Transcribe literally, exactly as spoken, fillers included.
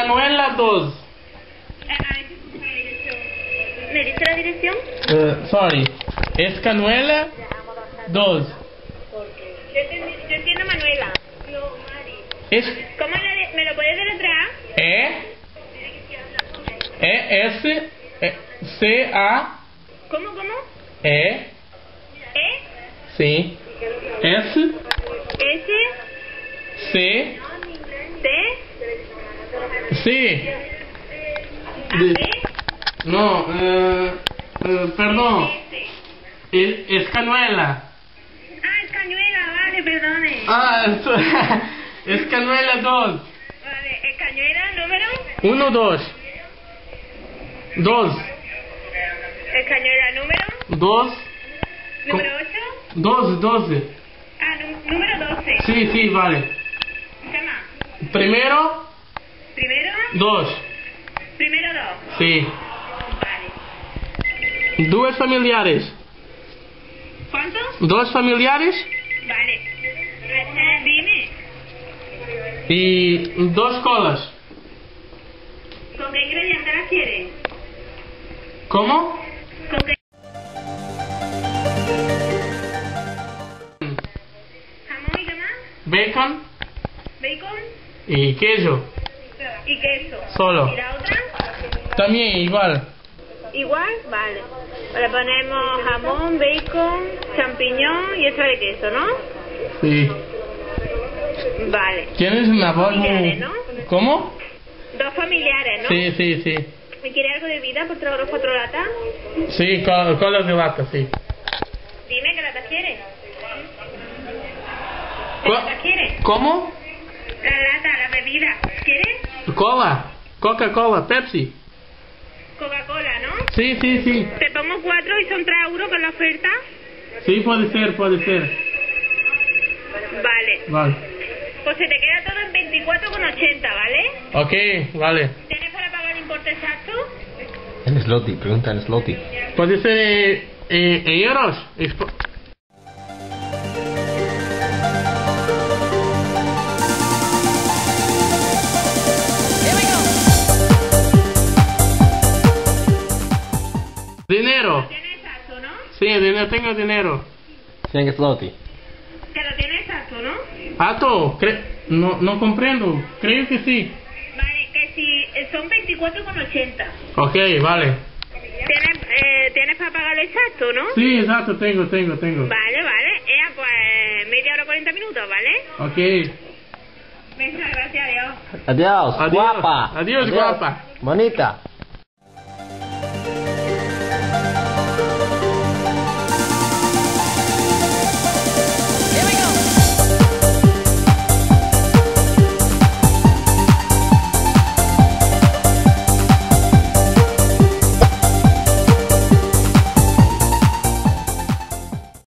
Escanuela dos. ¿Me dice la dirección? Uh, sorry. Escanuela dos. Yo entiendo, yo entiendo Manuela. No, Mari. Es ¿Cómo le, me lo puedes deletrear? E E S E, C A ¿Cómo, cómo? E ¿E? sim S ¿S? C ¿C? C ¿A? de, ¿E? no uh, uh, perdón es, Escanuela. Ah, es Cañuela, vale, perdone. Ah, Escanuela dos. Vale, ¿es Cañuela número? Uno dos dos ¿Es Cañuela número? dos ¿Número ocho? doze doze. Ah, nú- número doce. Sí, sí, vale. ¿Qué más? Primero ¿Primero? dos. Primero dos. Sí. Vale. Duas familiares. ¿Cuántos? Dos familiares Vale. Dime, y dos colas. ¿con qué ingredientes las quieres? ¿Cómo? ¿Con qué? ¿Jamón y qué más? Bacon ¿Bacon? y queso. ¿Y queso? Solo. ¿Y la otra? También igual. ¿Igual? Vale. Le ponemos jamón, bacon, champiñón y extra de queso, ¿no? Sí. Vale. ¿Tienes una voz muy... Familiares, ¿no? ¿Cómo? Dos familiares, ¿no? Sí, sí, sí. ¿Me quiere algo de vida por tres euros cuatro latas? Sí, co- colas de vaca, sí. Dime, ¿qué latas quieres? ¿Qué Co- latas quieres? ¿Cómo? La lata, la bebida. ¿Quieres? Cola. Coca-Cola, Pepsi. Coca-Cola, ¿no? Sí, sí, sí. Te pongo cuatro y son tres euros con la oferta. Sí, puede ser, puede ser. Vale. Vale. Pues se te queda todo en veinticuatro con ochenta, ¿vale? Ok, vale. ¿Tienes para pagar el importe exacto? En Sloty, pregunta en Sloty. Puede ser eh, eh, en euros. Expo- Dinero. ¿Tienes exacto, no? Sí, dinero, tengo dinero. Sí, en Sloty. Que lo tienes exacto, ¿no? Ato, cre- no, no comprendo. Creo que sí. Vale, que si eh, son veinticuatro con ochenta. Ok, vale. ¿Tienes, eh, ¿Tienes para pagar el exacto, no? Sí, exacto, tengo, tengo, tengo. Vale, vale. Eh, pues media hora cuarenta minutos, ¿vale? Ok. Venga, gracias, adiós. Adiós, Adiós. guapa. Adiós, guapa. Bonita.